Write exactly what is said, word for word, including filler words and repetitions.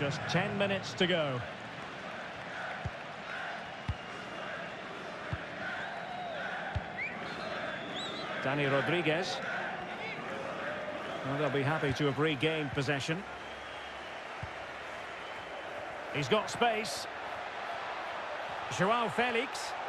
Just ten minutes to go. Dani Rodriguez. Well, they'll be happy to have regained possession. He's got space. Joao Felix.